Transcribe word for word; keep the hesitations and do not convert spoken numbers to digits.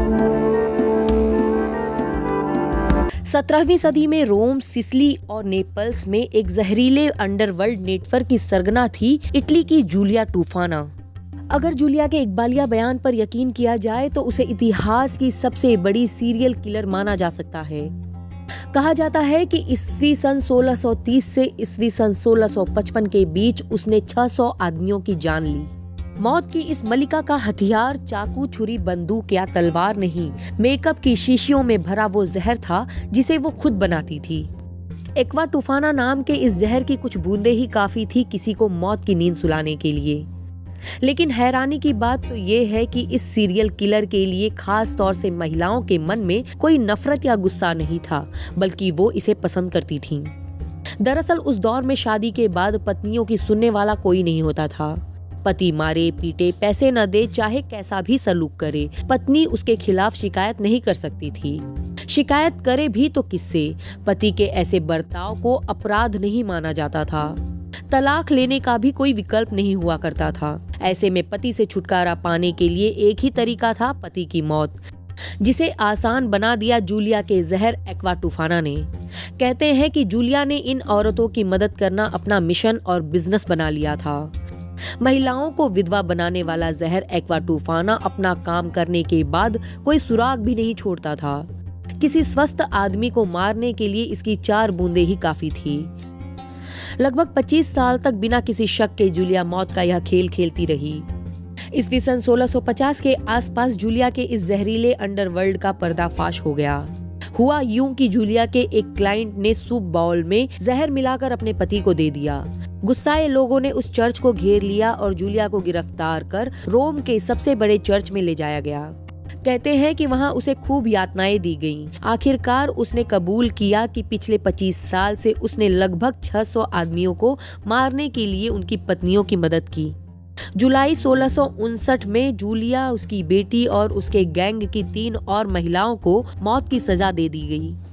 सत्रहवीं सदी में रोम, सिसिली और नेपल्स में एक जहरीले अंडरवर्ल्ड नेटवर्क की सरगना थी इटली की जूलिया टूफाना। अगर जूलिया के इकबालिया बयान पर यकीन किया जाए तो उसे इतिहास की सबसे बड़ी सीरियल किलर माना जा सकता है। कहा जाता है कि ईस्वी सन सोलह सौ तीस से ईस्वी सन सोलह सौ पचपन के बीच उसने छह सौ आदमियों की जान ली। मौत की इस मलिका का हथियार चाकू, छुरी, बंदूक या तलवार नहीं, मेकअप की शीशियों में भरा वो जहर था जिसे वो खुद बनाती थी। एक्वा टूफाना नाम के इस जहर की कुछ बूंदें ही काफी थी किसी को मौत की नींद सुलाने के लिए। लेकिन हैरानी की बात तो ये है कि इस सीरियल किलर के लिए खास तौर से महिलाओं के मन में कोई नफरत या गुस्सा नहीं था, बल्कि वो इसे पसंद करती थीं। दरअसल उस दौर में शादी के बाद पत्नियों की सुनने वाला कोई नहीं होता था। पति मारे पीटे, पैसे न दे, चाहे कैसा भी सलूक करे, पत्नी उसके खिलाफ शिकायत नहीं कर सकती थी। शिकायत करे भी तो किससे? पति के ऐसे बर्ताव को अपराध नहीं माना जाता था। तलाक लेने का भी कोई विकल्प नहीं हुआ करता था। ऐसे में पति से छुटकारा पाने के लिए एक ही तरीका था, पति की मौत, जिसे आसान बना दिया जूलिया के जहर एक्वा टूफाना ने। कहते हैं कि जूलिया ने इन औरतों की मदद करना अपना मिशन और बिजनेस बना लिया था। महिलाओं को विधवा बनाने वाला जहर एक्वा टूफाना अपना काम करने के बाद कोई सुराग भी नहीं छोड़ता था। किसी स्वस्थ आदमी को मारने के लिए इसकी चार बूंदें ही काफी थी। लगभग पच्चीस साल तक बिना किसी शक के जूलिया मौत का यह खेल खेलती रही। ईस्वी सन सोलह सौ पचास के आसपास जूलिया के इस जहरीले अंडरवर्ल्ड का पर्दाफाश हो गया। हुआ यूं कि जूलिया के एक क्लाइंट ने सूप बाउल में जहर मिलाकर अपने पति को दे दिया। गुस्साए लोगों ने उस चर्च को घेर लिया और जूलिया को गिरफ्तार कर रोम के सबसे बड़े चर्च में ले जाया गया। कहते हैं कि वहां उसे खूब यातनाएं दी गईं। आखिरकार उसने कबूल किया कि पिछले पच्चीस साल से उसने लगभग छह सौ आदमियों को मारने के लिए उनकी पत्नियों की मदद की। जुलाई सोलह सौ उनसठ में जूलिया, उसकी बेटी और उसके गैंग की तीन और महिलाओं को मौत की सजा दे दी गई।